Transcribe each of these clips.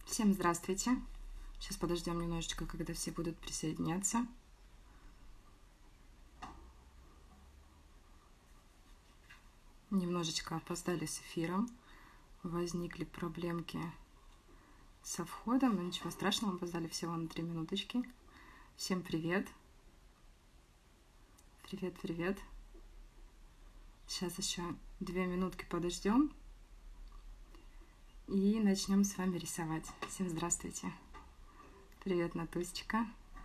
Всем здравствуйте. Сейчас подождем немножечко, когда все будут присоединяться. Немножечко опоздали с эфиром. Возникли проблемки со входом, но ничего страшного, опоздали всего на 3 минуточки. Всем привет. Привет. Сейчас еще 2 минутки подождем. И начнем с вами рисовать. Всем здравствуйте. Привет, Натусечка.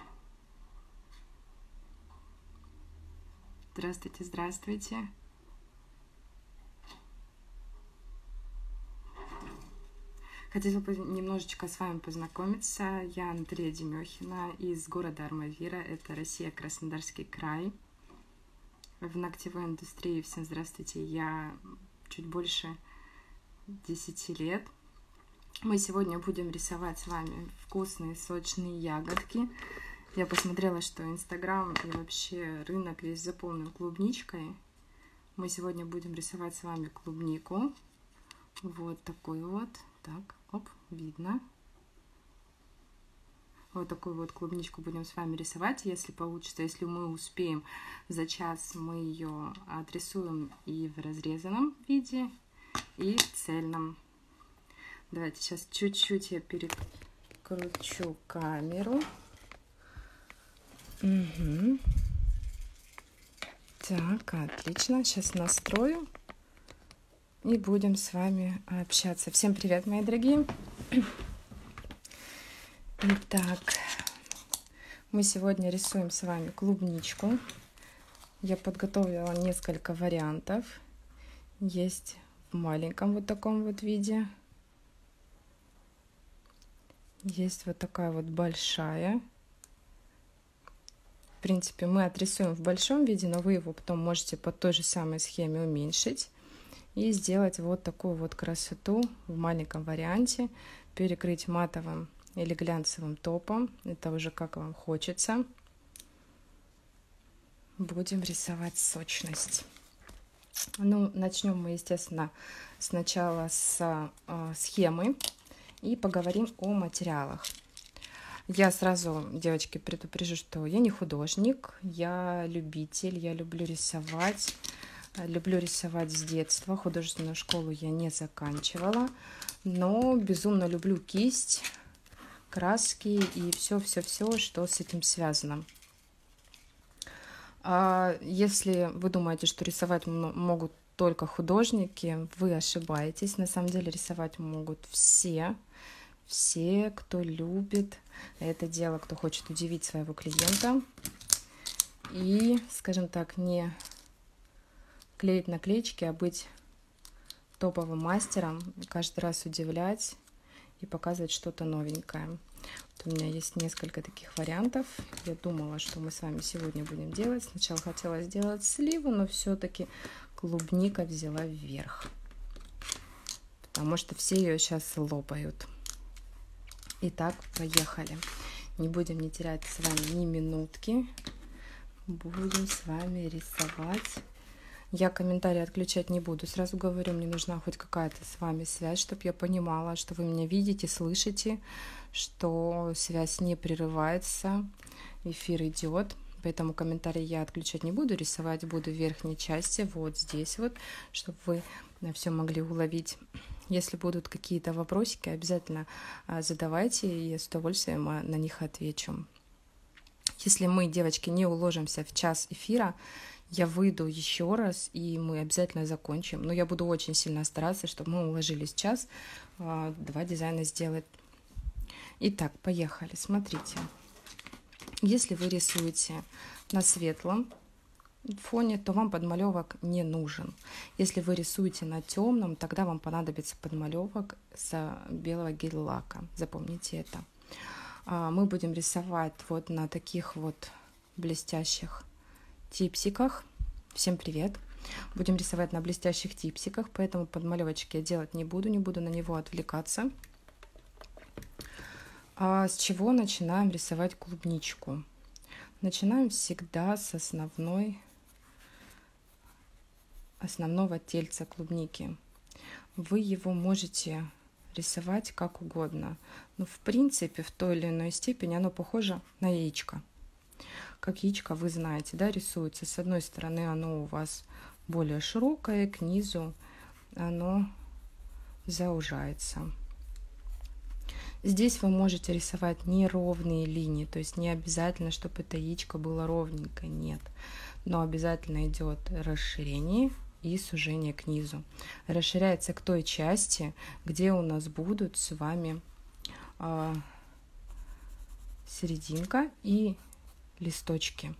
Здравствуйте. Хотела бы немножечко с вами познакомиться. Я Наталья Демехина из города Армавира. Это Россия, Краснодарский край. В ногтевой индустрии, всем здравствуйте, я чуть больше 10 лет. Мы сегодня будем рисовать с вами вкусные, сочные ягодки. Я посмотрела, что Инстаграм и вообще рынок весь заполнен клубничкой. Мы сегодня будем рисовать с вами клубнику. Вот такой вот. Так, оп, видно. Вот такую вот клубничку будем с вами рисовать. Если получится, если мы успеем за час, мы ее отрисуем и в разрезанном виде, и в цельном. Давайте сейчас чуть-чуть я перекручу камеру. Угу. Так, отлично. Сейчас настрою. И будем с вами общаться. Всем привет, мои дорогие. Итак, мы сегодня рисуем с вами клубничку. Я подготовила несколько вариантов. Есть в маленьком вот таком вот виде. Есть вот такая вот большая. В принципе, мы отрисуем в большом виде, но вы его потом можете по той же самой схеме уменьшить и сделать вот такую вот красоту в маленьком варианте, перекрыть матовым или глянцевым топом. Это уже как вам хочется. Будем рисовать сочность. Ну, начнем мы, естественно, сначала с схемы и поговорим о материалах. Я сразу, девочки, предупрежу, что я не художник, я любитель, я люблю рисовать. Люблю рисовать с детства. Художественную школу я не заканчивала, но безумно люблю кисть, краски и все, что с этим связано. Если вы думаете, что рисовать могут только художники, вы ошибаетесь. На самом деле рисовать могут все, кто любит это дело, кто хочет удивить своего клиента и, скажем так, не клеить наклеечки, а быть топовым мастером, каждый раз удивлять и показывать что-то новенькое. Вот у меня есть несколько таких вариантов. Я думала, что мы с вами сегодня будем делать. Сначала хотела сделать сливу, но все-таки клубника взяла вверх, потому что все ее сейчас лопают. Итак, поехали. Не будем не терять с вами ни минутки. Будем с вами рисовать. Я комментарии отключать не буду. Сразу говорю, мне нужна хоть какая-то с вами связь, чтобы я понимала, что вы меня видите, слышите, что связь не прерывается, эфир идет. Поэтому комментарии я отключать не буду, рисовать буду в верхней части, вот здесь вот, чтобы вы все могли уловить. Если будут какие-то вопросики, обязательно задавайте, и я с удовольствием на них отвечу. Если мы, девочки, не уложимся в час эфира, я выйду еще раз, и мы обязательно закончим. Но я буду очень сильно стараться, чтобы мы уложились в час, 2 дизайна сделать. Итак, поехали. Смотрите. Если вы рисуете на светлом фоне, то вам подмалевок не нужен. Если вы рисуете на темном, тогда вам понадобится подмалевок с белого гель-лака. Запомните это. Мы будем рисовать вот на таких вот блестящих типсиках. Всем привет! Будем рисовать на блестящих типсиках, поэтому подмалевочки я делать не буду на него отвлекаться. С чего начинаем рисовать клубничку? Начинаем всегда с основного тельца клубники. Вы его можете рисовать как угодно. Но в принципе в той или иной степени оно похоже на яичко. Как яичко, вы знаете, да, рисуется. С одной стороны оно у вас более широкое, к низу оно заужается. Здесь вы можете рисовать неровные линии, то есть не обязательно, чтобы это яичко было ровненькое, нет. Но обязательно идет расширение и сужение к низу. Расширяется к той части, где у нас будут с вами серединка и листочки.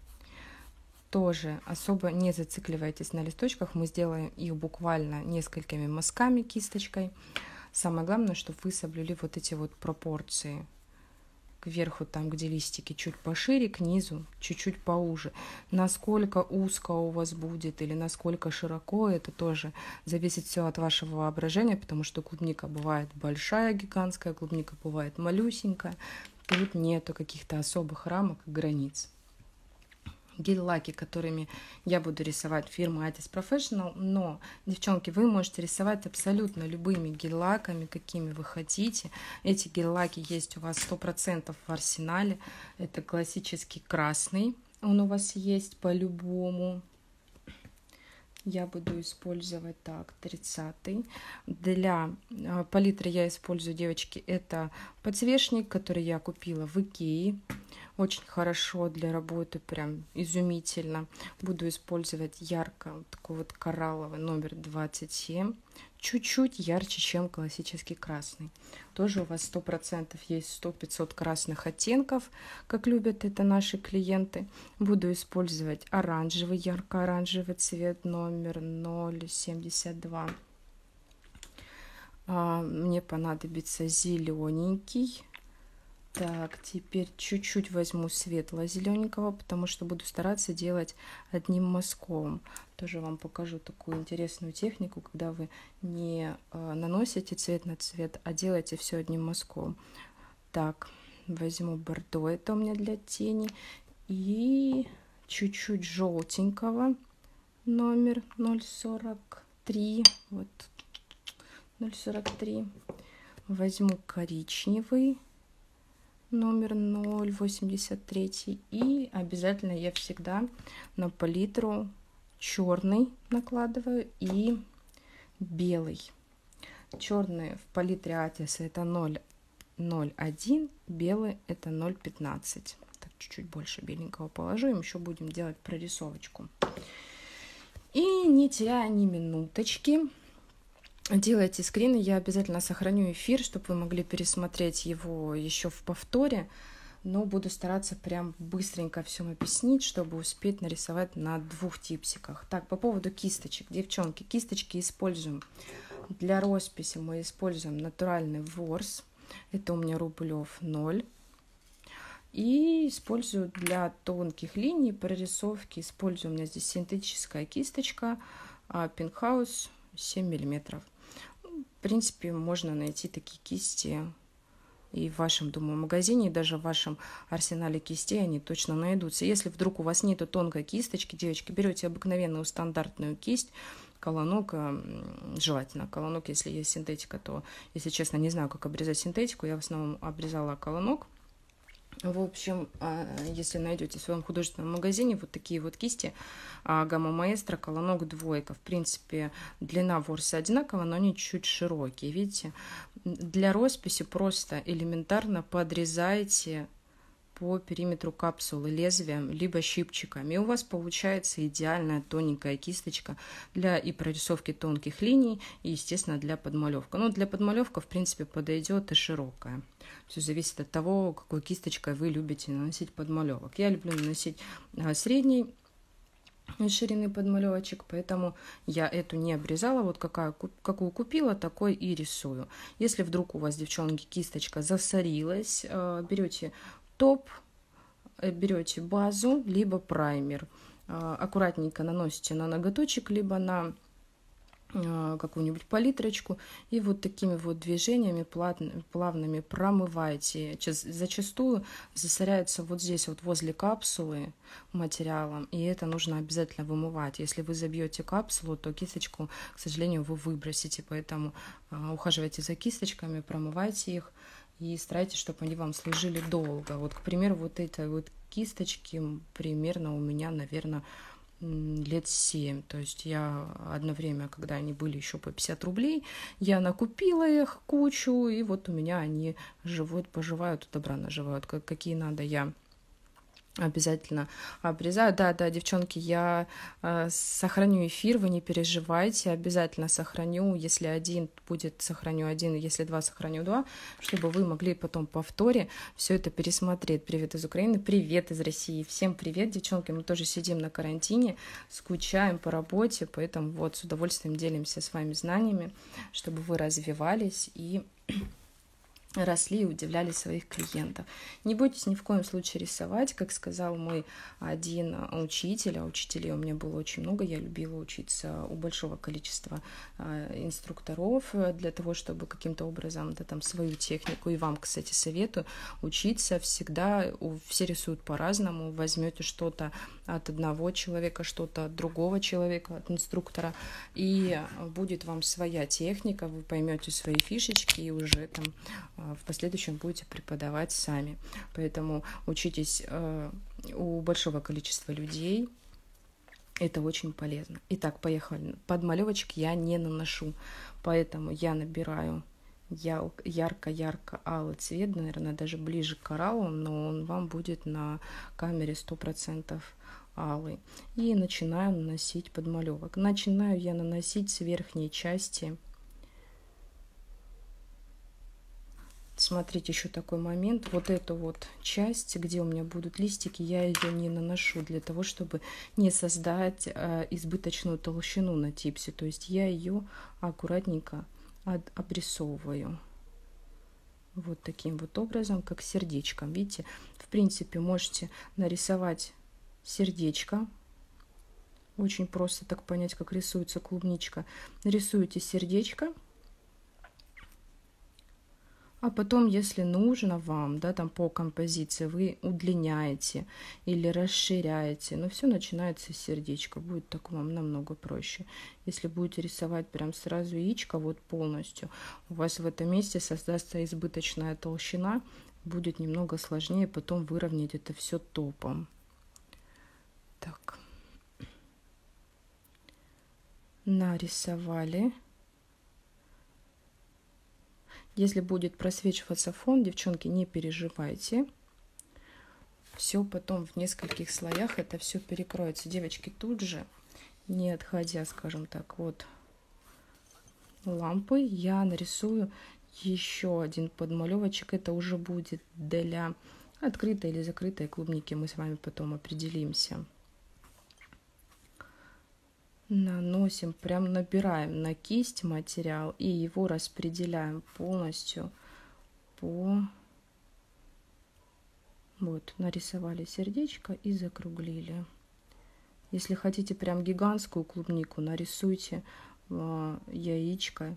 Тоже особо не зацикливайтесь на листочках, мы сделаем их буквально несколькими мазками кисточкой. Самое главное, чтобы вы соблюли вот эти вот пропорции. Кверху, там, где листики, чуть пошире, к низу чуть-чуть поуже. Насколько узко у вас будет или насколько широко, это тоже зависит все от вашего воображения, потому что клубника бывает большая, гигантская, клубника бывает малюсенькая. Тут нету каких-то особых рамок и границ. Гель-лаки, которыми я буду рисовать, фирмы Artist Professional, но, девчонки, вы можете рисовать абсолютно любыми гель-лаками, какими вы хотите. Эти гель-лаки есть у вас 100% в арсенале. Это классический красный, он у вас есть по-любому. Я буду использовать так, 30-й. Для палитры я использую, девочки, это подсвечник, который я купила в Икее. Очень хорошо для работы, прям изумительно. Буду использовать ярко вот такой вот коралловый номер 27. Чуть-чуть ярче, чем классический красный. Тоже у вас 100% есть 100-500 красных оттенков, как любят это наши клиенты. Буду использовать оранжевый, ярко-оранжевый цвет номер 072. Мне понадобится зелененький. Так, теперь чуть-чуть возьму светло-зелененького, потому что буду стараться делать одним мазком. Тоже вам покажу такую интересную технику, когда вы не наносите цвет на цвет, а делаете все одним мазком. Так, возьму бордо, это у меня для тени, и чуть-чуть желтенького, номер 043, вот 043. Возьму коричневый, номер 083, и обязательно я всегда на палитру черный накладываю и белый. Черный в палитре Artist это 0,01, белый это 0,15. Так, чуть-чуть больше беленького положу, им еще будем делать прорисовочку. И не теряя ни минуточки, делайте скрины, я обязательно сохраню эфир, чтобы вы могли пересмотреть его еще в повторе, но буду стараться прям быстренько все объяснить, чтобы успеть нарисовать на 2 типсиках. Так, по поводу кисточек, девчонки, кисточки используем для росписи, мы используем натуральный ворс, это у меня Рублев 0, и использую для тонких линий прорисовки, использую у меня здесь синтетическая кисточка Пинкхаус 7 миллиметров. В принципе, можно найти такие кисти и в вашем, думаю, магазине, и даже в вашем арсенале кистей они точно найдутся. Если вдруг у вас нету тонкой кисточки, девочки, берете обыкновенную стандартную кисть, колонок, желательно колонок, если есть синтетика, то, если честно, не знаю, как обрезать синтетику, я в основном обрезала колонок. В общем, если найдете в своем художественном магазине вот такие вот кисти, Гамма Маэстро, колонок двойка. В принципе, длина ворса одинаковая, но они чуть широкие. Видите? Для росписи просто элементарно подрезайте по периметру капсулы лезвием, либо щипчиками. И у вас получается идеальная тоненькая кисточка для и прорисовки тонких линий, и, естественно, для подмалевки. Но для подмалевка, в принципе, подойдет и широкая. Все зависит от того, какой кисточкой вы любите наносить подмалевок. Я люблю наносить средней ширины подмалевочек, поэтому я эту не обрезала. Вот какую купила, такой и рисую. Если вдруг у вас, девчонки, кисточка засорилась, берете топ, берете базу, либо праймер. Аккуратненько наносите на ноготочек, либо на какую-нибудь палитрочку, и вот такими вот движениями плавными промываете. Зачастую засоряется вот здесь вот возле капсулы материалом, и это нужно обязательно вымывать. Если вы забьете капсулу, то кисточку, к сожалению, вы выбросите, поэтому ухаживайте за кисточками, промывайте их и старайтесь, чтобы они вам служили долго. Вот, к примеру, вот эти вот кисточки примерно у меня, наверное, лет 7. То есть я одно время, когда они были еще по 50 рублей, я накупила их кучу, и вот у меня они живут, поживают, добра наживают, какие надо, я обязательно обрезаю. Да, девчонки, я сохраню эфир, вы не переживайте, обязательно сохраню. Если один будет, сохраню один, если два, сохраню два, чтобы вы могли потом по повторе все это пересмотреть. Привет из Украины, привет из России. Всем привет, девчонки, мы тоже сидим на карантине, скучаем по работе, поэтому вот с удовольствием делимся с вами знаниями, чтобы вы развивались и росли и удивляли своих клиентов. Не бойтесь ни в коем случае рисовать, как сказал мой один учитель, а учителей у меня было очень много, я любила учиться у большого количества инструкторов для того, чтобы каким-то образом там свою технику, и вам, кстати, советую учиться всегда, все рисуют по-разному, возьмете что-то от одного человека, что-то от другого человека, от инструктора, и будет вам своя техника, вы поймете свои фишечки и уже там в последующем будете преподавать сами. Поэтому учитесь у большого количества людей. Это очень полезно. Итак, поехали. Подмалевочек я не наношу, поэтому я набираю ярко-ярко алый цвет, наверное, даже ближе к кораллу, но он вам будет на камере 100% алый. И начинаю наносить подмалевок. Начинаю я наносить с верхней части. Смотрите, еще такой момент. Вот эту вот часть, где у меня будут листики, я ее не наношу для того, чтобы не создать избыточную толщину на типсе. То есть я ее аккуратненько обрисовываю. Вот таким вот образом, как сердечком. Видите, в принципе, можете нарисовать сердечко. Очень просто так понять, как рисуется клубничка. Рисуете сердечко. А потом, если нужно вам, да, там по композиции, вы удлиняете или расширяете. Но все начинается с сердечка. Будет так вам намного проще. Если будете рисовать прям сразу яичко, вот полностью, у вас в этом месте создастся избыточная толщина. Будет немного сложнее потом выровнять это все топом. Так. Нарисовали. Если будет просвечиваться фон, девчонки, не переживайте. Все потом в нескольких слоях это все перекроется. Девочки, тут же, не отходя, скажем так, от лампы, я нарисую еще один подмалевочек. Это уже будет для открытой или закрытой клубники. Мы с вами потом определимся. Наносим, прям набираем на кисть материал и его распределяем полностью по... Вот, нарисовали сердечко и закруглили. Если хотите прям гигантскую клубнику, нарисуйте яичко.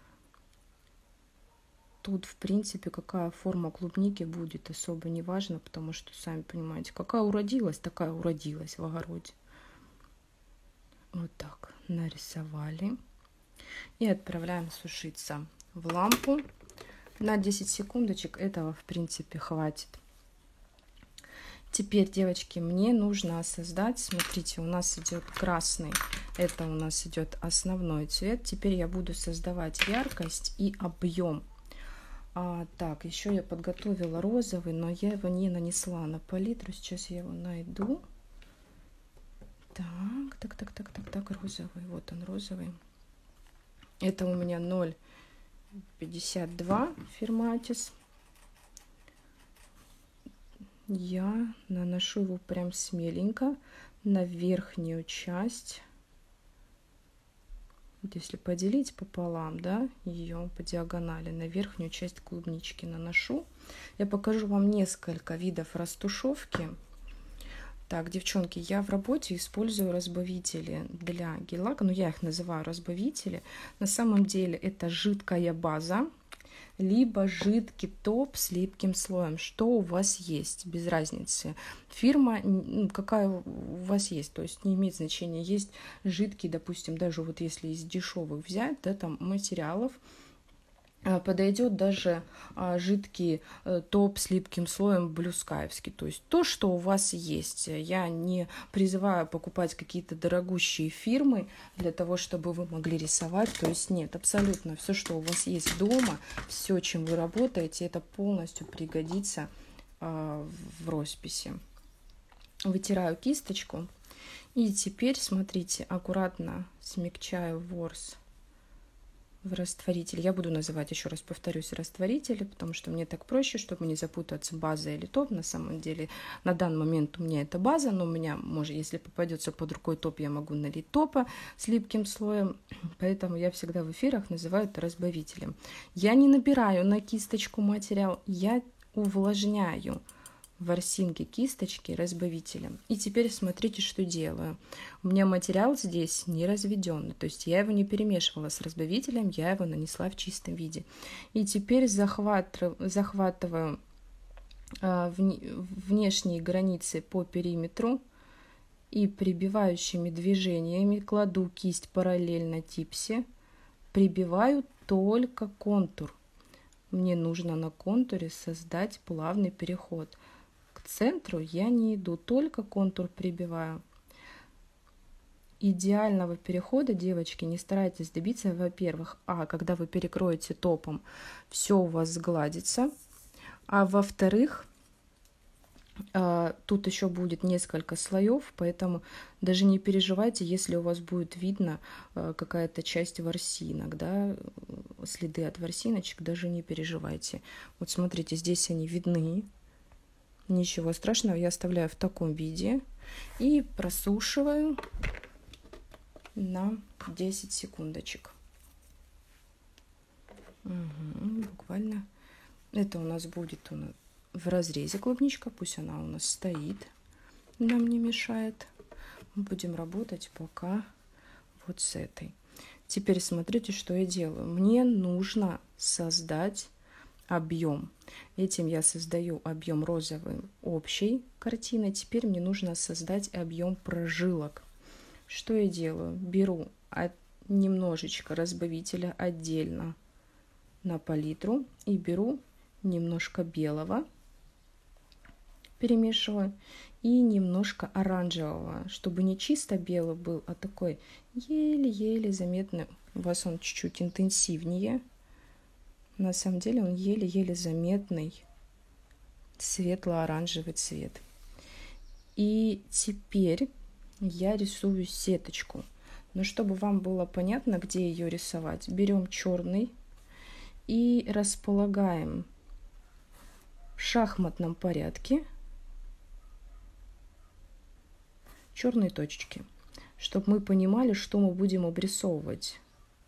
Тут, в принципе, какая форма клубники будет, особо не важно, потому что, сами понимаете, какая уродилась, такая уродилась в огороде. Вот так нарисовали и отправляем сушиться в лампу на 10 секундочек. Этого в принципе хватит. Теперь, девочки, мне нужно создать, смотрите, у нас идет красный, это у нас идет основной цвет. Теперь я буду создавать яркость и объем. Так, еще я подготовила розовый, но я его не нанесла на палитру. Сейчас я его найду. Так, розовый, вот он розовый. Это у меня 0,52 Ферматис. Я наношу его прям смеленько на верхнюю часть. Вот если поделить пополам, да, ее по диагонали, на верхнюю часть клубнички наношу. Я покажу вам несколько видов растушевки. Так, девчонки, я в работе использую разбавители для гель-лака, но я их называю разбавители. На самом деле это жидкая база, либо жидкий топ с липким слоем, что у вас есть, без разницы. Фирма, какая у вас есть, то есть не имеет значения. Есть жидкий, допустим, даже вот если из дешевых взять, да, там материалов, подойдет даже жидкий топ с липким слоем блюскаевский. То есть то, что у вас есть. Я не призываю покупать какие-то дорогущие фирмы для того, чтобы вы могли рисовать. То есть нет, абсолютно все, что у вас есть дома, все, чем вы работаете, это полностью пригодится в росписи. Вытираю кисточку. И теперь, смотрите, аккуратно смягчаю ворс в растворитель. Я буду называть, еще раз повторюсь, растворители, потому что мне так проще, чтобы не запутаться, база или топ. На самом деле, на данный момент у меня это база, но у меня, может, если попадется под рукой топ, я могу налить топа с липким слоем. Поэтому я всегда в эфирах называю это разбавителем. Я не набираю на кисточку материал, я увлажняю ворсинки кисточки разбавителем. И теперь смотрите, что делаю. У меня материал здесь не разведенный, то есть я его не перемешивала с разбавителем, я его нанесла в чистом виде. И теперь захватываю внешние границы по периметру и прибивающими движениями кладу кисть параллельно типсе, прибиваю только контур. Мне нужно на контуре создать плавный переход. К центру я не иду, только контур прибиваю. Идеального перехода, девочки, не старайтесь добиться, во-первых, когда вы перекроете топом, все у вас сгладится, а во-вторых, тут еще будет несколько слоев, поэтому даже не переживайте, если у вас будет видно какая-то часть ворсинок, да, следы от ворсиночек, даже не переживайте. Вот смотрите, здесь они видны. Ничего страшного, я оставляю в таком виде и просушиваю на 10 секундочек. Буквально. Это у нас будет в разрезе клубничка, пусть она у нас стоит, нам не мешает. Будем работать пока вот с этой. Теперь смотрите, что я делаю. Мне нужно создать объем. Этим я создаю объем розовый общей картины. Теперь мне нужно создать объем прожилок. Что я делаю? Беру немножечко разбавителя отдельно на палитру и беру немножко белого, перемешиваю, и немножко оранжевого, чтобы не чисто белый был, а такой еле-еле заметный. У вас он чуть-чуть интенсивнее. На самом деле он еле-еле заметный светло-оранжевый цвет. И теперь я рисую сеточку. Но чтобы вам было понятно, где ее рисовать, берем черный и располагаем в шахматном порядке черные точечки, чтобы мы понимали, что мы будем обрисовывать.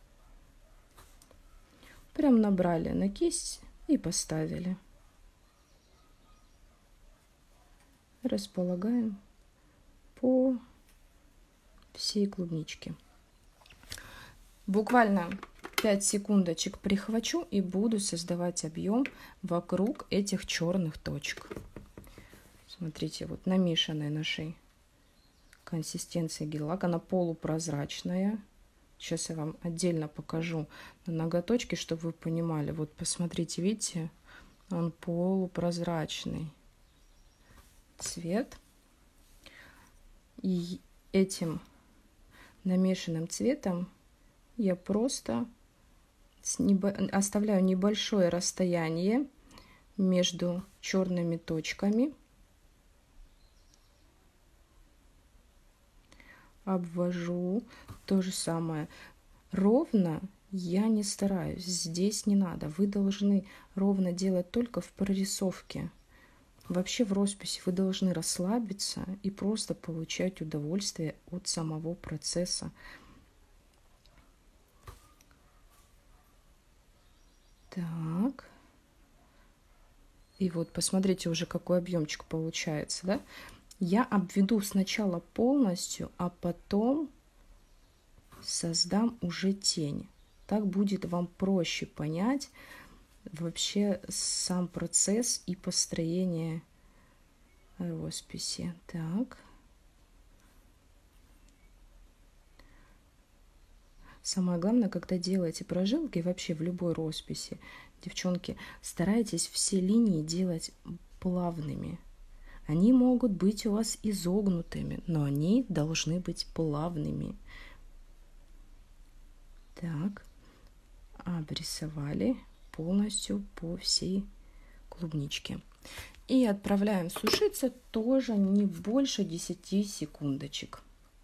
Прям набрали на кисть и поставили. Располагаем по всей клубничке. Буквально 5 секундочек прихвачу и буду создавать объем вокруг этих черных точек. Смотрите, вот намешанная нашей консистенции гель-лак, она полупрозрачная. Сейчас я вам отдельно покажу на ноготочке, чтобы вы понимали. Вот посмотрите, видите, он полупрозрачный цвет. И этим намешанным цветом я просто оставляю небольшое расстояние между черными точками. Обвожу. То же самое. Ровно я не стараюсь. Здесь не надо. Вы должны ровно делать только в прорисовке. Вообще в росписи вы должны расслабиться и просто получать удовольствие от самого процесса. Так. И вот посмотрите уже, какой объемчик получается, да? Я обведу сначала полностью, а потом создам уже тень. Так будет вам проще понять вообще сам процесс и построение росписи. Так. Самое главное, когда делаете прожилки, вообще в любой росписи, девчонки, старайтесь все линии делать плавными. Они могут быть у вас изогнутыми, но они должны быть плавными. Так, обрисовали полностью по всей клубничке. И отправляем сушиться тоже не больше 10 секундочек.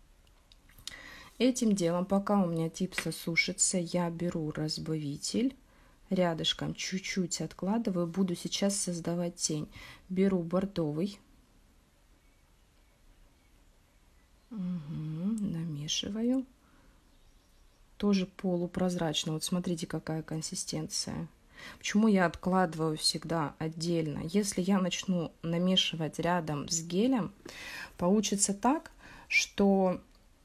Этим делом, пока у меня типса сушится, я беру разбавитель, рядышком чуть-чуть откладываю, буду сейчас создавать тень. Беру бордовый, намешиваю, тоже полупрозрачно. Вот смотрите, какая консистенция. Почему я откладываю всегда отдельно? Если я начну намешивать рядом с гелем, получится так, что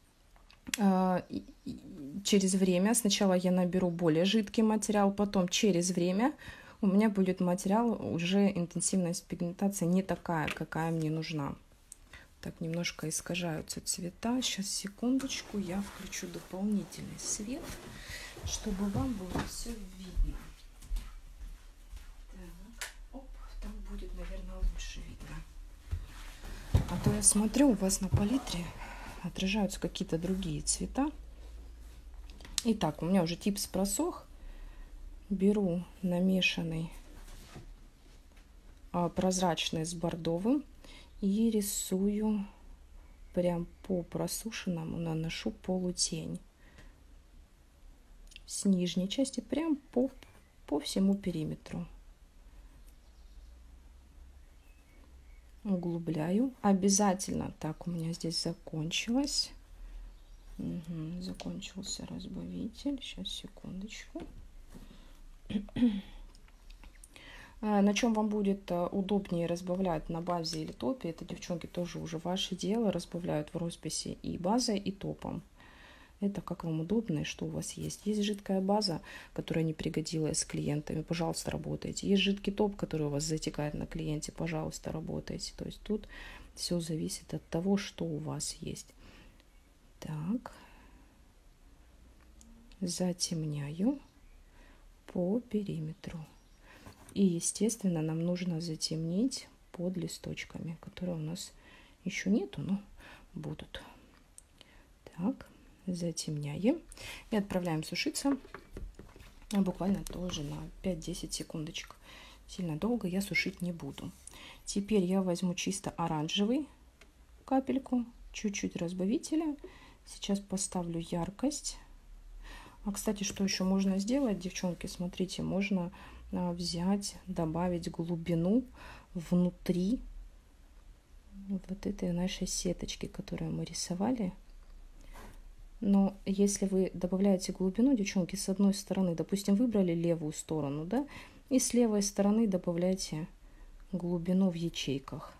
через время сначала я наберу более жидкий материал, потом через время у меня будет материал, уже интенсивность пигментации не такая, какая мне нужна. Так, немножко искажаются цвета. Сейчас, секундочку, я включу дополнительный свет, чтобы вам было все видно. Так, оп, там будет, наверное, лучше видно. А то я смотрю, у вас на палитре отражаются какие-то другие цвета. Итак, у меня уже типс просох. Беру намешанный прозрачный с бордовым и рисую прям по просушенному, наношу полутень с нижней части прям по всему периметру. Углубляю. Обязательно, так, у меня здесь закончилось. Закончился разбавитель. Сейчас, секундочку. На чем вам будет удобнее разбавлять, на базе или топе, это, девчонки, тоже уже ваше дело. Разбавляют в росписи и базой, и топом. Это как вам удобно и что у вас есть. Есть жидкая база, которая не пригодилась с клиентами, пожалуйста, работайте. Есть жидкий топ, который у вас затекает на клиенте, пожалуйста, работайте. То есть тут все зависит от того, что у вас есть. Так, затемняю по периметру. И, естественно, нам нужно затемнить под листочками, которые у нас еще нету, но будут. Так, затемняем и отправляем сушиться буквально тоже на 5-10 секундочек. Сильно долго я сушить не буду. Теперь я возьму чисто оранжевый, капельку, чуть-чуть разбавителя. Сейчас поставлю яркость. А, кстати, что еще можно сделать, девчонки, смотрите, можно взять, добавить глубину внутри вот этой нашей сеточки, которую мы рисовали. Но если вы добавляете глубину, девчонки, с одной стороны, допустим, выбрали левую сторону, да, и с левой стороны добавляйте глубину в ячейках.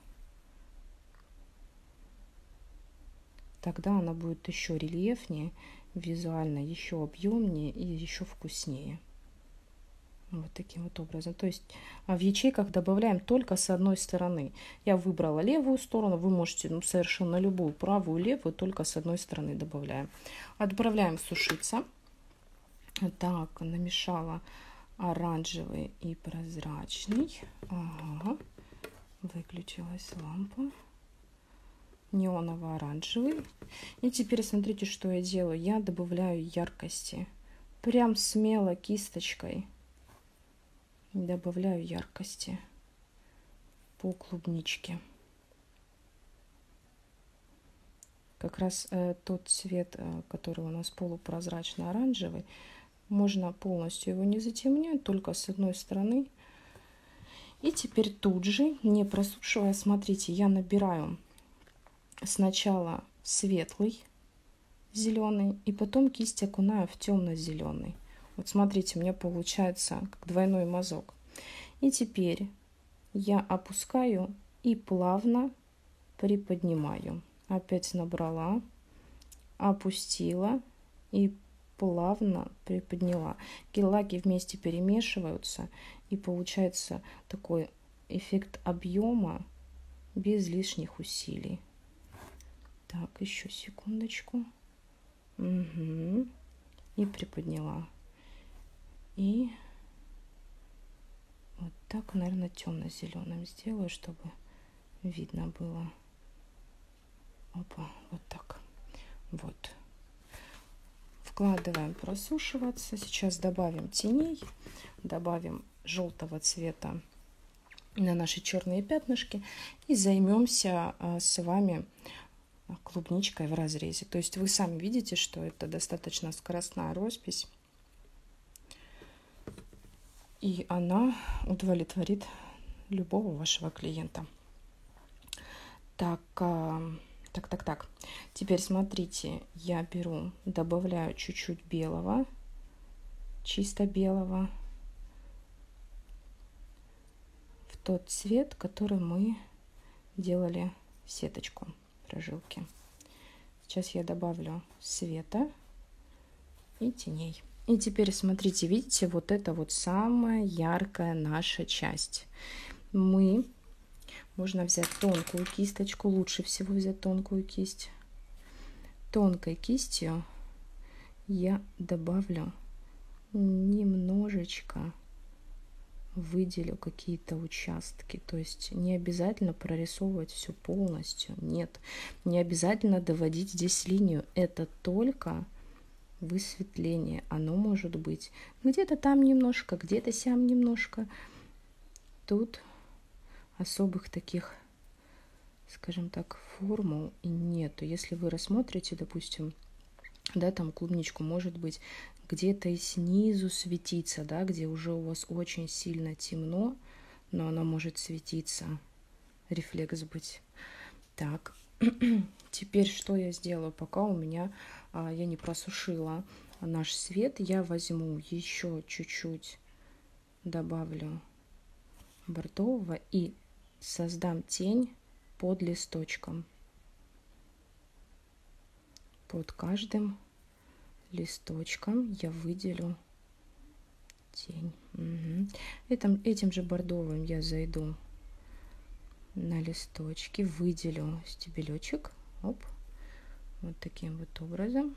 Тогда она будет еще рельефнее, визуально еще объемнее и еще вкуснее. Вот таким вот образом. То есть в ячейках добавляем только с одной стороны. Я выбрала левую сторону, вы можете совершенно любую, правую, левую, только с одной стороны добавляем. Отправляем сушиться. Так, намешала оранжевый и прозрачный. Ага. Выключилась лампа. Неоново-оранжевый. И теперь смотрите, что я делаю. Я добавляю яркости. Прям смело кисточкой добавляю яркости по клубничке. Как раз тот цвет, который у нас полупрозрачно-оранжевый, можно полностью его не затемнять, только с одной стороны. И теперь тут же, не просушивая, смотрите, я набираю сначала светлый зеленый, и потом кисть окунаю в темно-зеленый. Вот смотрите, у меня получается как двойной мазок. И теперь я опускаю и плавно приподнимаю. Опять набрала, опустила и плавно приподняла. Гель-лаки вместе перемешиваются, и получается такой эффект объема без лишних усилий. Так, еще секундочку. Угу. И приподняла. И вот так, наверное, темно-зеленым сделаю, чтобы видно было. Опа, вот так. Вот. Вкладываем просушиваться. Сейчас добавим теней, добавим желтого цвета на наши черные пятнышки и займемся с вами клубничкой в разрезе. То есть вы сами видите, что это достаточно скоростная роспись, и она удовлетворит любого вашего клиента. Так. Теперь смотрите, я беру, добавляю чуть-чуть белого, чисто белого, в тот цвет, который мы делали сеточку, прожилки. Сейчас я добавлю света и теней. И теперь смотрите, видите, вот это вот самая яркая наша часть. Можно взять тонкую кисточку, лучше всего взять тонкую кисть. Тонкой кистью я добавлю немножечко, выделю какие-то участки. То есть не обязательно прорисовывать все полностью. Нет, не обязательно доводить здесь линию. Это только высветление. Оно может быть где-то там немножко, где-то сям немножко. Тут особых таких, скажем так, формул и нету. Если вы рассмотрите, допустим, да, там клубничку, может быть, где-то и снизу светиться, да, где уже у вас очень сильно темно, но она может светиться, рефлекс быть. Так, теперь что я сделаю, пока у меня я не просушила наш свет, я возьму еще чуть-чуть, добавлю бордового и создам тень под листочком. Под каждым листочком я выделю тень. Угу. Этим же бордовым я зайду на листочки, выделю стебелечек. Оп. Вот таким вот образом.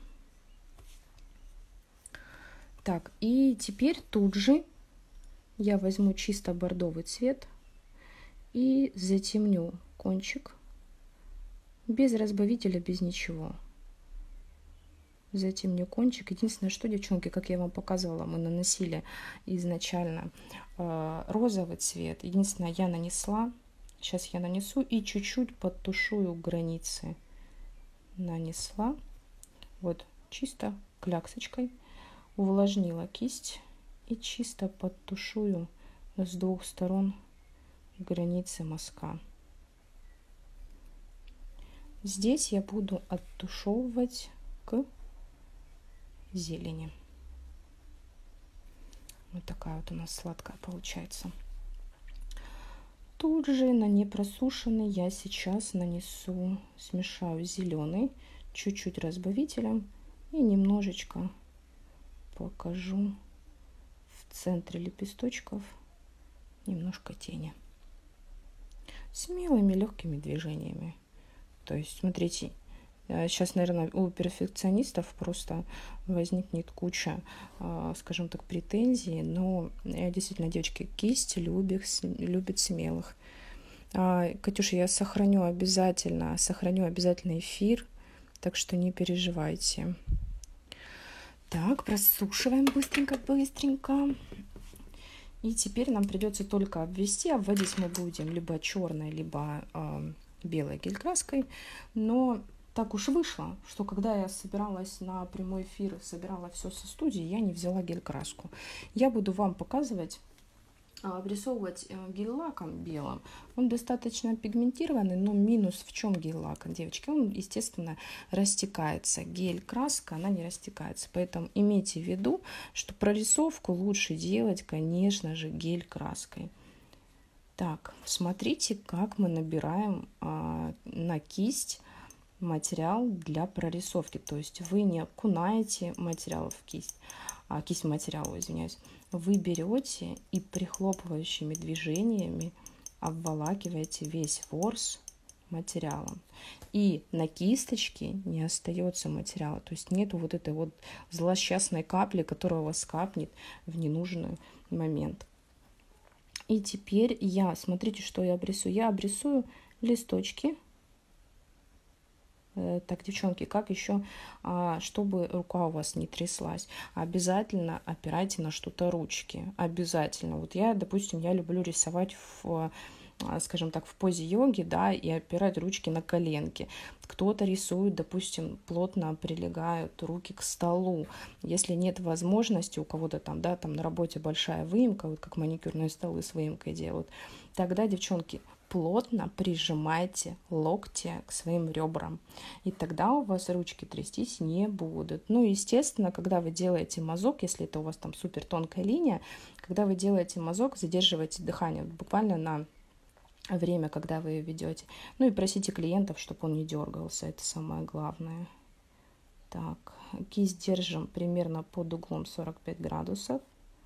Так, и теперь тут же я возьму чисто бордовый цвет и затемню кончик без разбавителя, без ничего. Затемню кончик. Единственное, что, девчонки, как я вам показывала, мы наносили изначально розовый цвет. Единственное, я нанесла, сейчас я нанесу и чуть-чуть подтушую границы. Нанесла, вот чисто кляксочкой, увлажнила кисть и чисто подтушую с двух сторон границы мазка. Здесь я буду оттушевывать к зелени. Вот такая вот у нас сладкая получается. Тут же на непросушенный я сейчас нанесу, смешаю зеленый, чуть-чуть разбавителем и немножечко покажу в центре лепесточков немножко тени. Смелыми легкими движениями. То есть, смотрите, сейчас, наверное, у перфекционистов просто возникнет куча, скажем так, претензий, но действительно, девочки, кисть любит смелых. Катюша, я сохраню обязательно эфир, так что не переживайте. Так, просушиваем быстренько. И теперь нам придется только обвести. Обводить мы будем либо черной, либо белой гель-краской. Но так уж вышло, что когда я собиралась на прямой эфир, собирала все со студии, я не взяла гель-краску. Я буду вам показывать, обрисовывать гель-лаком белым. Он достаточно пигментированный, но минус в чем гель-лак, девочки? Он, естественно, растекается. Гель-краска, она не растекается. Поэтому имейте в виду, что прорисовку лучше делать, конечно же, гель-краской. Так, смотрите, как мы набираем на кисть материал для прорисовки. То есть вы не окунаете материал в кисть, кисть материала, извиняюсь. Вы берете и прихлопывающими движениями обволакиваете весь ворс материалом. И на кисточке не остается материала. То есть нету вот этой вот злосчастной капли, которая у вас капнет в ненужный момент. И теперь смотрите, что я обрисую. Я обрисую листочки. Так, девчонки, как еще, чтобы рука у вас не тряслась? Обязательно опирайте на что-то ручки. Обязательно. Вот я, допустим, я люблю рисовать скажем так, в позе йоги, да, и опирать ручки на коленки. Кто-то рисует, допустим, плотно прилегают руки к столу. Если нет возможности, у кого-то там, да, там на работе большая выемка, вот как маникюрные столы с выемкой делают, тогда, девчонки, плотно прижимайте локти к своим ребрам. И тогда у вас ручки трястись не будут. Ну, естественно, когда вы делаете мазок, если это у вас там супер тонкая линия, когда вы делаете мазок, задерживайте дыхание буквально на время, когда вы ее ведете. Ну и просите клиентов, чтобы он не дергался. Это самое главное. Так, кисть держим примерно под углом 45 градусов.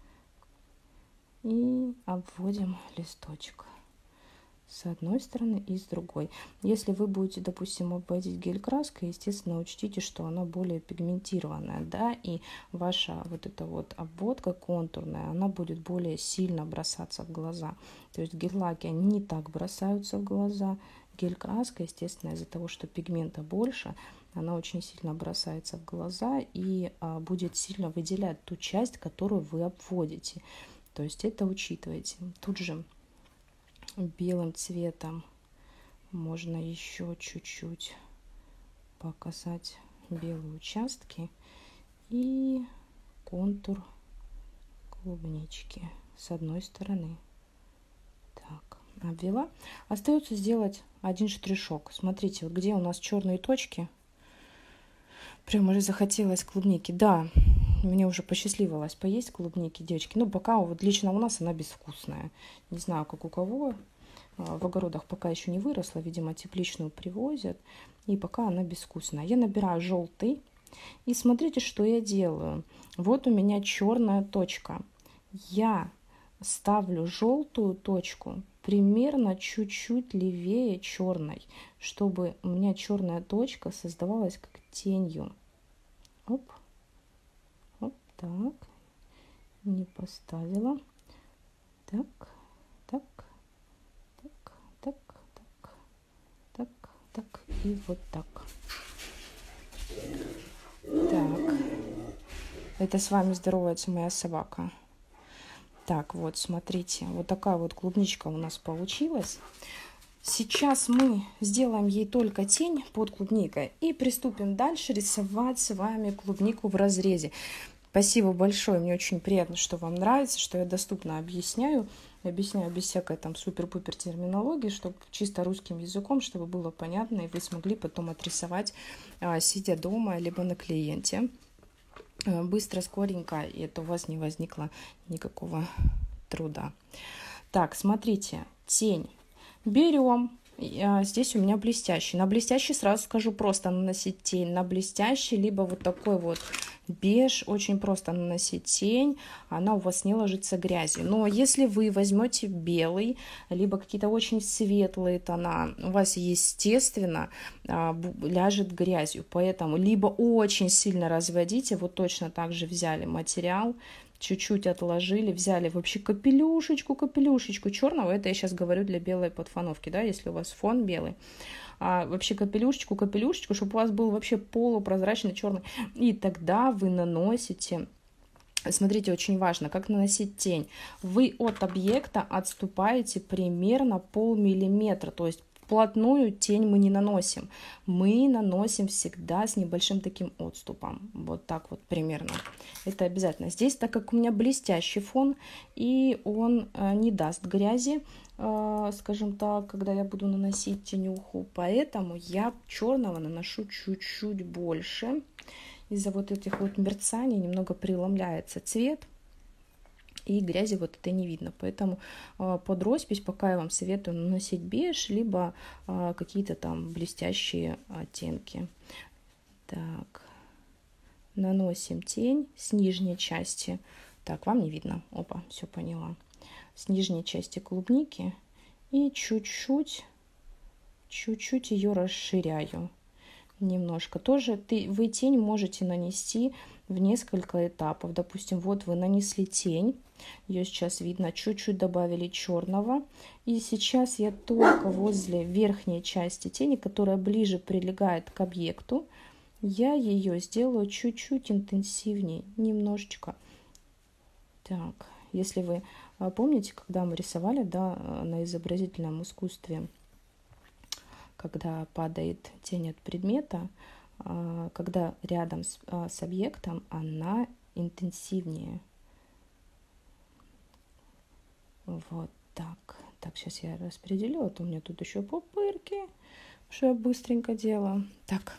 И обводим листочек с одной стороны и с другой. Если вы будете, допустим, обводить гель-краской, естественно, учтите, что она более пигментированная, да, и ваша вот эта вот обводка контурная, она будет более сильно бросаться в глаза. То есть гель-лаки, они не так бросаются в глаза. Гель-краска, естественно, из-за того, что пигмента больше, она очень сильно бросается в глаза и будет сильно выделять ту часть, которую вы обводите. То есть это учитывайте. Тут же белым цветом можно еще чуть-чуть показать белые участки и контур клубнички с одной стороны. Так, обвела. Остается сделать один штришок. Смотрите, вот где у нас черные точки. Прям уже захотелось клубники. Да, мне уже посчастливилось поесть клубники, девочки. Ну, пока вот лично у нас она безвкусная. Не знаю, как у кого. В огородах пока еще не выросла. Видимо, тепличную привозят. И пока она безвкусная. Я набираю желтый. И смотрите, что я делаю. Вот у меня черная точка. Я ставлю желтую точку примерно чуть-чуть левее черной, чтобы у меня черная точка создавалась как тенью. Оп. Так, не поставила. Так, так, так, так, так, так, так и вот так. Так, это с вами здоровается моя собака. Так, вот, смотрите, вот такая вот клубничка у нас получилась. Сейчас мы сделаем ей только тень под клубникой и приступим дальше рисовать с вами клубнику в разрезе. Спасибо большое, мне очень приятно, что вам нравится, что я доступно объясняю без всякой там супер-пупер терминологии, чтобы чисто русским языком, чтобы было понятно, и вы смогли потом отрисовать, сидя дома, либо на клиенте. Быстро, скоренько, и это у вас не возникло никакого труда. Так, смотрите, тень. Берем. Здесь у меня блестящий. На блестящий сразу скажу, просто наносить тень. На блестящий, либо вот такой вот беж, очень просто наносить тень. Она у вас не ложится грязью. Но если вы возьмете белый, либо какие-то очень светлые тона, у вас, естественно, ляжет грязью. Поэтому либо очень сильно разводите, вот точно так же взяли материал, чуть-чуть отложили, взяли вообще капелюшечку черного. Это я сейчас говорю для белой подфоновки, да, если у вас фон белый. Вообще капелюшечку, чтобы у вас был вообще полупрозрачный черный. И тогда вы наносите. Смотрите, очень важно, как наносить тень. Вы от объекта отступаете примерно полмиллиметра, то есть вплотную тень мы не наносим. Мы наносим всегда с небольшим таким отступом. Вот так вот примерно. Это обязательно. Здесь, так как у меня блестящий фон, и он не даст грязи, скажем так, когда я буду наносить тенюху, поэтому я черного наношу чуть-чуть больше. Из-за вот этих вот мерцаний немного преломляется цвет. и грязи вот это не видно. Поэтому под роспись пока я вам советую наносить беж, либо какие-то там блестящие оттенки. Так, наносим тень с нижней части. Так, вам не видно. Опа, все поняла. С нижней части клубники и чуть-чуть ее расширяю. Немножко. Тоже вы тень можете нанести в несколько этапов. Допустим, вот вы нанесли тень, ее сейчас видно, чуть-чуть добавили черного. И сейчас я только возле верхней части тени, которая ближе прилегает к объекту, я ее сделаю чуть-чуть интенсивнее, немножечко. Так, если вы помните, когда мы рисовали, да, на изобразительном искусстве, когда падает тень от предмета, когда рядом с объектом, она интенсивнее. Вот так. Так, сейчас я распределю, а то у меня тут еще пупырки, что я быстренько делаю. Так,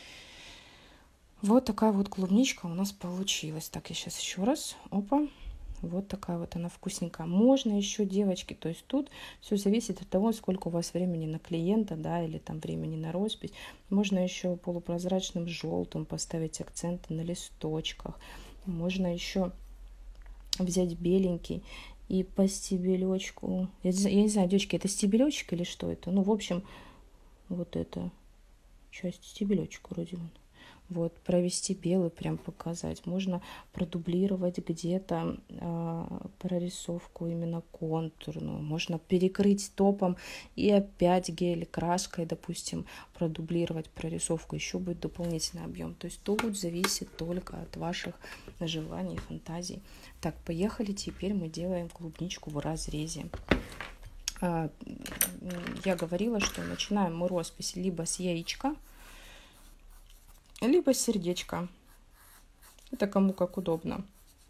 вот такая вот клубничка у нас получилась. Так, я сейчас еще раз, опа. Вот такая вот она вкусненькая. Можно еще, девочки, то есть тут все зависит от того, сколько у вас времени на клиента, да, или там времени на роспись. Можно еще полупрозрачным желтым поставить акценты на листочках. Можно еще взять беленький и по стебелечку. Я не знаю, девочки, это стебелечек или что это? Ну, в общем, вот эта часть стебелечек вроде бы. Вот, провести белый, прям показать. Можно продублировать где-то прорисовку именно контурную. Можно перекрыть топом и опять гель-краской, допустим, продублировать прорисовку. Еще будет дополнительный объем. То есть тут зависит только от ваших желаний, фантазий. Так, поехали. Теперь мы делаем клубничку в разрезе. Я говорила, что начинаем мы роспись либо с яичка, либо сердечко. Это кому как удобно.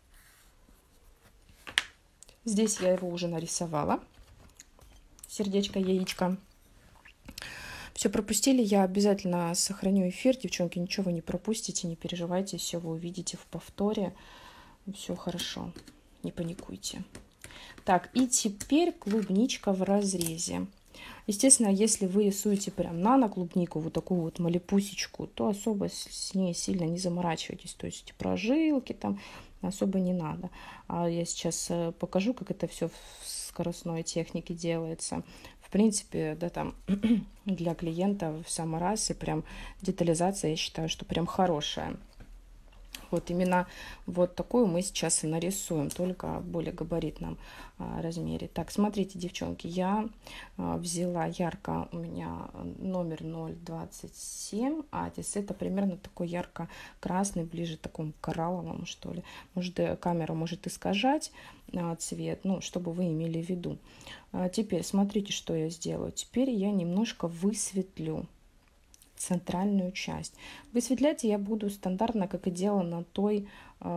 Здесь я его уже нарисовала. Сердечко, яичко. Все пропустили, я обязательно сохраню эфир. Девчонки, ничего вы не пропустите, не переживайте. Все вы увидите в повторе. Все хорошо, не паникуйте. Так, и теперь клубничка в разрезе. Естественно, если вы рисуете прям клубнику, вот такую вот малепусечку, то особо с ней сильно не заморачивайтесь. То есть прожилки там особо не надо. А я сейчас покажу, как это все в скоростной технике делается. В принципе, да, там для клиента в самый раз, и прям детализация, я считаю, что прям хорошая. Вот именно вот такую мы сейчас и нарисуем, только в более габаритном размере. Так, смотрите, девчонки, я взяла ярко, у меня номер 027, а здесь это примерно такой ярко-красный, ближе к такому коралловому, что ли. Может, камера может искажать цвет, ну, чтобы вы имели в виду. Теперь смотрите, что я сделаю. Теперь я немножко высветлю центральную часть. Высветлять я буду стандартно, как и делала на той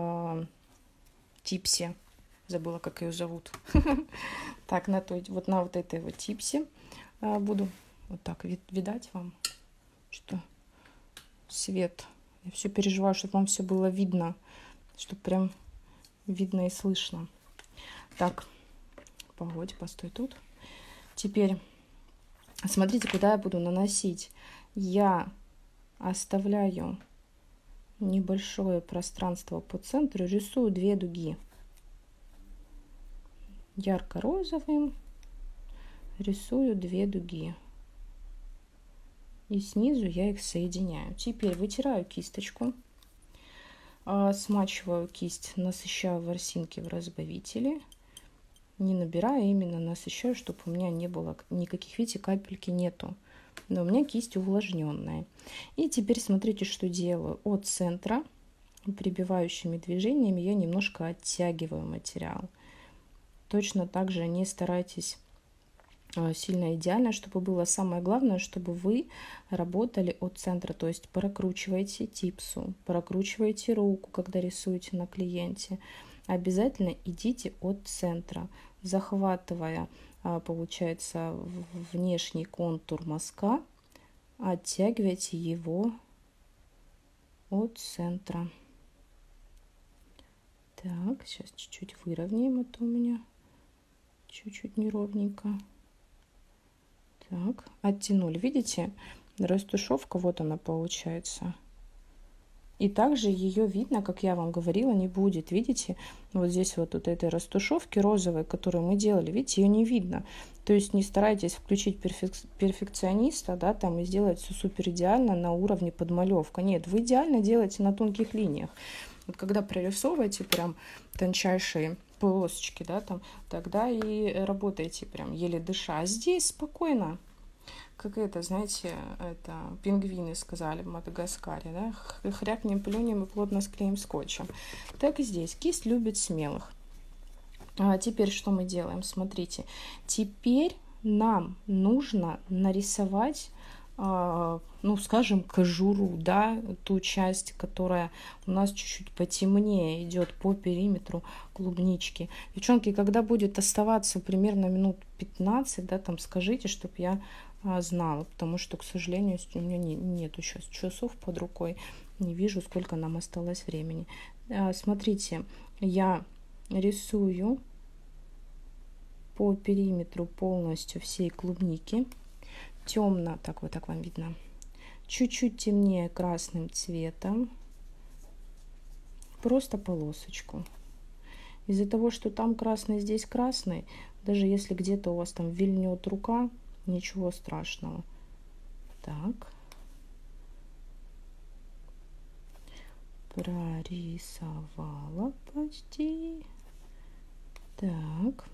типсе. Забыла, как ее зовут. Так, на вот этой вот типсе буду. Вот так, видать вам, что свет. Я все переживаю, чтобы вам все было видно, чтобы прям видно и слышно. Так, погодь, постой тут. Теперь смотрите, куда я буду наносить. Я оставляю небольшое пространство по центру, рисую 2 дуги. Ярко-розовым рисую 2 дуги. И снизу я их соединяю. Теперь вытираю кисточку, смачиваю кисть, насыщаю ворсинки в разбавителе. Не набираю, именно насыщаю, чтобы у меня не было никаких, видите, капельки нету. Но у меня кисть увлажненная. И теперь смотрите, что делаю. От центра прибивающими движениями я немножко оттягиваю материал. Точно так же не старайтесь сильно идеально, чтобы было. Самое главное, чтобы вы работали от центра. То есть прокручивайте типсу, прокручивайте руку, когда рисуете на клиенте. Обязательно идите от центра, захватывая, получается, внешний контур мазка, оттягивайте его от центра. Так, сейчас чуть-чуть выровняем, а то у меня чуть-чуть неровненько. Так, оттянули. Видите, растушевка, вот она получается. И также ее видно, как я вам говорила, не будет. Видите, вот здесь вот этой растушевки розовой, которую мы делали, видите, ее не видно. То есть не старайтесь включить перфекциониста, да, там и сделать все супер идеально на уровне подмалевка. Нет, вы идеально делаете на тонких линиях. Вот когда прорисовываете прям тончайшие полосочки, да, там, тогда и работаете прям еле дыша. А здесь спокойно. Как это, знаете, это пингвины сказали в Мадагаскаре, да? Хрякнем, плюнем и плотно склеим скотчем. Так и здесь. Кисть любит смелых. А теперь что мы делаем? Смотрите. Теперь нам нужно нарисовать, ну, скажем, кожуру, да, ту часть, которая у нас чуть-чуть потемнее идет по периметру клубнички. Девчонки, когда будет оставаться примерно минут 15, да, там скажите, чтобы я знала, потому что, к сожалению, у меня нету сейчас часов под рукой, не вижу, сколько нам осталось времени. Смотрите, я рисую по периметру полностью всей клубники темно, так вот так вам видно, чуть-чуть темнее красным цветом, просто полосочку. Из-за того, что там красный, здесь красный, даже если где-то у вас там вильнет рука, ничего страшного. Так. Прорисовала почти. Так.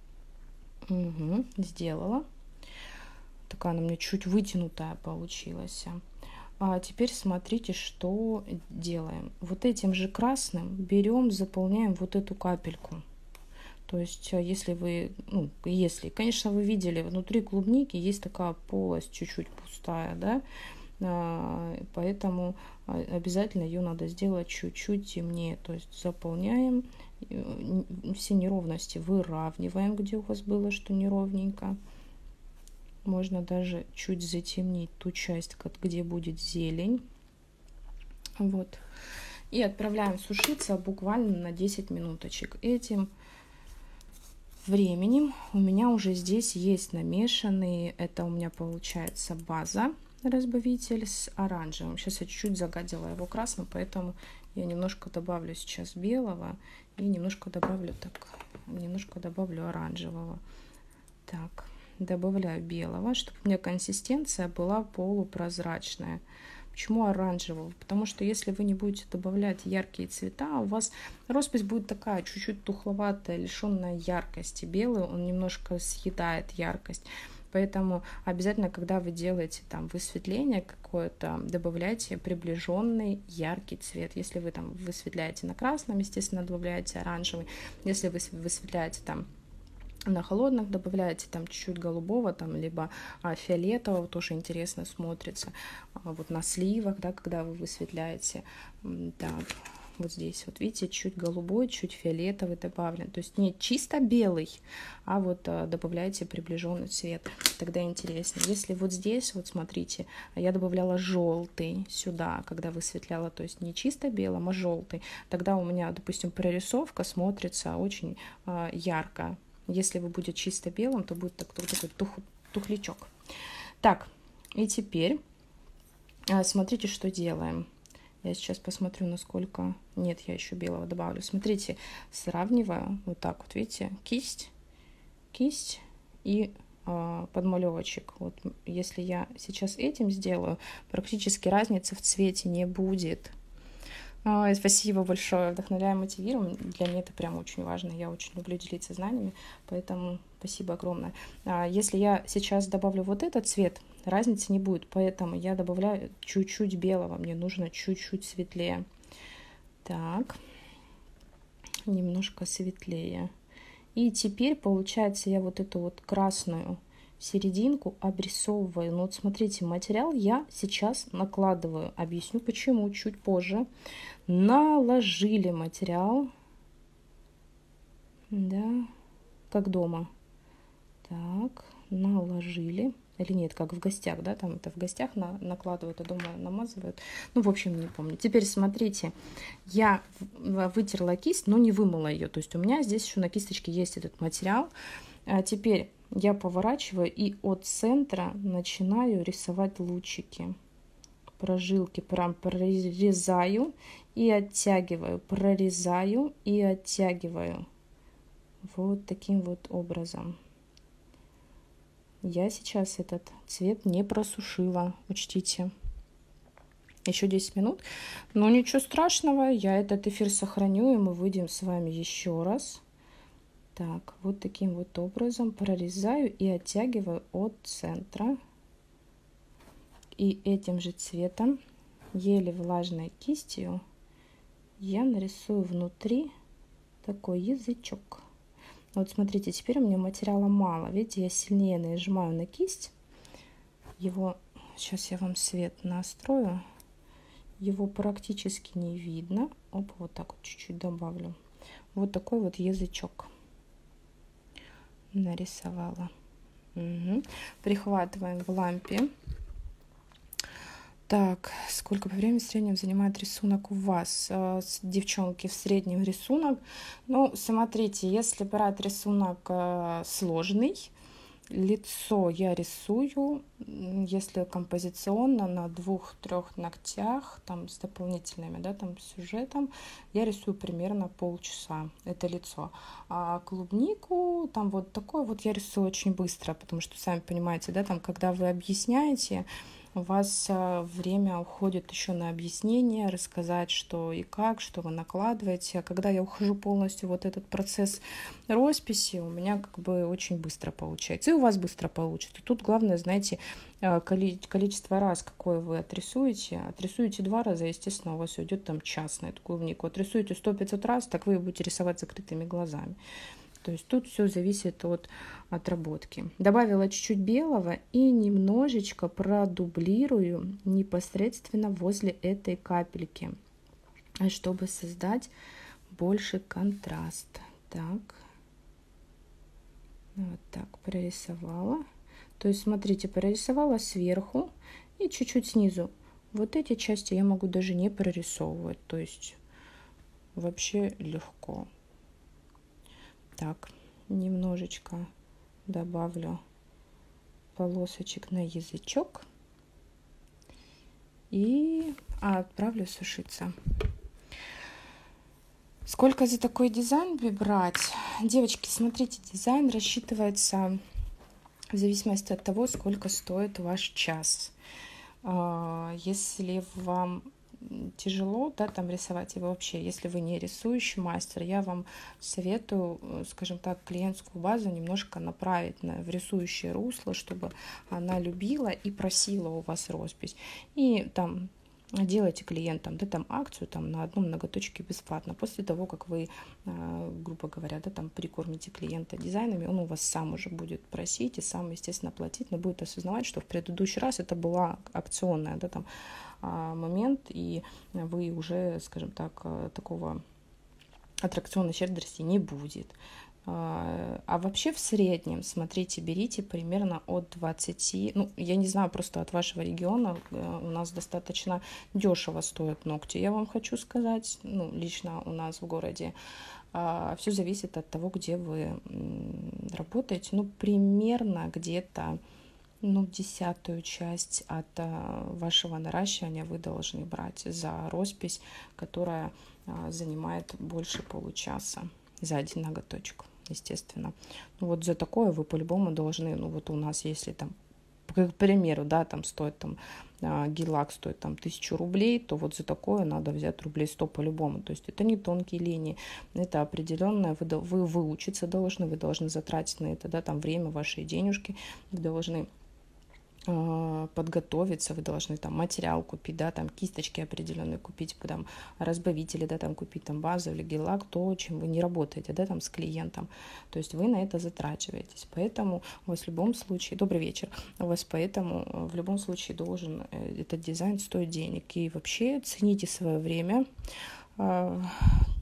Угу, сделала. Такая она у меня чуть вытянутая получилась. А теперь смотрите, что делаем. Вот этим же красным берем, заполняем вот эту капельку. То есть, если вы, ну, если, конечно, вы видели, внутри клубники есть такая полость чуть-чуть пустая, да, поэтому обязательно ее надо сделать чуть-чуть темнее. То есть заполняем, все неровности выравниваем, где у вас было что неровненько. Можно даже чуть затемнить ту часть, где будет зелень. Вот. И отправляем сушиться буквально на 10 минуточек. Этим временем у меня уже здесь есть намешанные, это у меня получается база, разбавитель с оранжевым. Сейчас я чуть-чуть загадила его красным, поэтому я немножко добавлю сейчас белого и немножко добавлю оранжевого. Так, добавляю белого, чтобы у меня консистенция была полупрозрачная. Почему оранжевого? Потому что если вы не будете добавлять яркие цвета, у вас роспись будет такая чуть-чуть тухловатая, лишенная яркости. Белый, он немножко съедает яркость. Поэтому обязательно, когда вы делаете там высветление какое-то, добавляйте приближенный яркий цвет. Если вы там высветляете на красном, естественно, добавляете оранжевый. Если вы высветляете там на холодных, добавляете там чуть-чуть голубого, там, либо фиолетового, тоже интересно смотрится. Вот на сливах, да, когда вы высветляете, так, вот здесь, вот видите, чуть голубой, чуть фиолетовый добавлен. То есть не чисто белый, а вот добавляете приближенный цвет, тогда интереснее. Если вот здесь, вот смотрите, я добавляла желтый сюда, когда высветляла, то есть не чисто белым, а желтый, тогда у меня, допустим, прорисовка смотрится очень ярко. Если вы будете чисто белым, то будет такой тухлячок. Так, и теперь смотрите, что делаем. Я сейчас посмотрю, насколько... Нет, я еще белого добавлю. Смотрите, сравниваю вот так вот, видите, кисть и подмалевочек. Вот если я сейчас этим сделаю, практически разницы в цвете не будет. Спасибо большое, вдохновляем, мотивируем. Для меня это прям очень важно. Я очень люблю делиться знаниями, поэтому спасибо огромное. Если я сейчас добавлю вот этот цвет, разницы не будет, поэтому я добавляю чуть-чуть белого. Мне нужно чуть-чуть светлее. Так, немножко светлее. И теперь, получается, я вот эту вот красную серединку обрисовываю. Ну вот смотрите, материал я сейчас накладываю. Объясню почему чуть позже. Наложили материал. Да, как дома. Так, наложили. или нет, как в гостях, да, там это в гостях накладывают, я думаю, намазывают. Ну, в общем, не помню. Теперь смотрите, я вытерла кисть, но не вымыла ее. То есть у меня здесь еще на кисточке есть этот материал. А теперь я поворачиваю и от центра начинаю рисовать лучики. Прожилки прям прорезаю и оттягиваю, прорезаю и оттягиваю. Вот таким вот образом. Я сейчас этот цвет не просушила, учтите. Еще 10 минут. Но ничего страшного, я этот эфир сохраню, и мы выйдем с вами еще раз. Так, вот таким вот образом прорезаю и оттягиваю от центра. И этим же цветом, еле влажной кистью, я нарисую внутри такой язычок. Вот смотрите, теперь у меня материала мало. Видите, я сильнее нажимаю на кисть. Его, сейчас я вам свет настрою. Его практически не видно. Оп, вот так вот чуть-чуть добавлю. Вот такой вот язычок нарисовала. Угу. Прихватываем в лампе. Так, сколько по времени в среднем занимает рисунок у вас, девчонки, в среднем рисунок? Ну, смотрите, если брать рисунок сложный, лицо я рисую, если композиционно, на 2-3 ногтях, там с дополнительными, да, там сюжетом, я рисую примерно полчаса, это лицо. А клубнику, там вот такое вот я рисую очень быстро, потому что, сами понимаете, да, там, когда вы объясняете, у вас время уходит еще на объяснение, рассказать, что и как, что вы накладываете. А когда я ухожу полностью вот этот процесс росписи, у меня как бы очень быстро получается. И у вас быстро получится. Тут главное, знаете, количество раз, какое вы отрисуете. Отрисуете 2 раза, естественно, у вас уйдет там час на эту клубнику. Отрисуете 100-500 раз, так вы будете рисовать закрытыми глазами. То есть тут все зависит от отработки. Добавила чуть-чуть белого и немножечко продублирую непосредственно возле этой капельки, чтобы создать больше контраст. Так, вот так прорисовала. То есть, смотрите, прорисовала сверху и чуть-чуть снизу. Вот эти части я могу даже не прорисовывать. То есть, вообще легко. Так, немножечко добавлю полосочек на язычок и отправлю сушиться. Сколько за такой дизайн брать? Девочки, смотрите, дизайн рассчитывается в зависимости от того, сколько стоит ваш час. Если вам тяжело, да, там рисовать, и вообще, если вы не рисующий мастер, я вам советую, скажем так, клиентскую базу немножко направить в рисующее русло, чтобы она любила и просила у вас роспись. И там делайте клиентам, да, там акцию там на одном ноготочке бесплатно. После того, как вы, грубо говоря, да, там прикормите клиента дизайнами, он у вас сам уже будет просить и сам, естественно, платить, но будет осознавать, что в предыдущий раз это была акционная, да, там момент, и вы уже, скажем так, такого аттракционной щедрости не будет. А вообще в среднем, смотрите, берите примерно от 20, ну, я не знаю, просто от вашего региона, у нас достаточно дешево стоят ногти, я вам хочу сказать, ну, лично у нас в городе. Все зависит от того, где вы работаете, ну, примерно где-то, ну, 10-ю часть от вашего наращивания вы должны брать за роспись, которая занимает больше получаса за один ноготочек, естественно. Ну, вот за такое вы по-любому должны, ну, вот у нас, если там, к примеру, да, там стоит там гель-лак стоит там 1000 рублей, то вот за такое надо взять рублей 100 по-любому. То есть это не тонкие линии, это определенное, вы выучиться должны, вы должны затратить на это, да, там время, ваши денежки, вы должны подготовиться, вы должны там материал купить, да, там кисточки определенные купить, там разбавители, да, там купить там базу или гель-лак, то, чем вы не работаете, да, там с клиентом, то есть вы на это затрачиваетесь, поэтому у вас в любом случае, добрый вечер, у вас поэтому в любом случае должен этот дизайн стоить денег, и вообще цените свое время,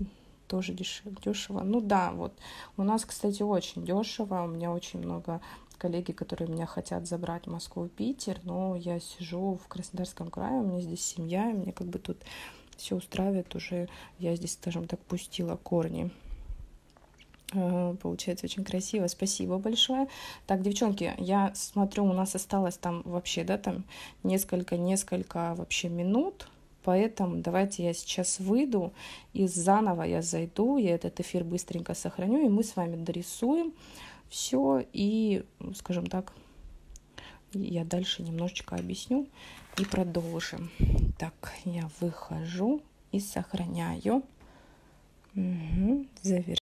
тоже дешево, ну да, вот, у нас, кстати, очень дешево, у меня очень много коллеги, которые меня хотят забрать в Москву и Питер, но я сижу в Краснодарском крае, у меня здесь семья, и мне как бы тут все устраивает уже, я здесь, скажем так, пустила корни. Получается очень красиво, спасибо большое. Так, девчонки, я смотрю, у нас осталось там вообще, да, там несколько вообще минут, поэтому давайте я сейчас выйду и заново я зайду, я этот эфир быстренько сохраню, и мы с вами дорисуем все, и, скажем так, я дальше немножечко объясню и продолжим. Так, я выхожу и сохраняю. Завершаю.